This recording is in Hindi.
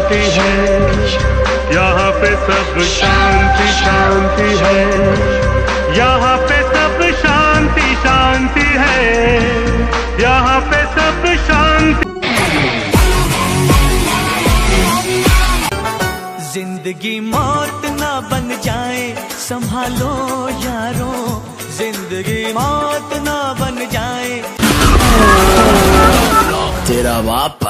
शांति है, यहाँ पे सब शांति शांति है, यहाँ पे सब शांति शांति है, यहाँ पे सब शांति। जिंदगी मौत ना बन जाए, संभालो यारों, जिंदगी मौत ना बन जाए। तेरा बाप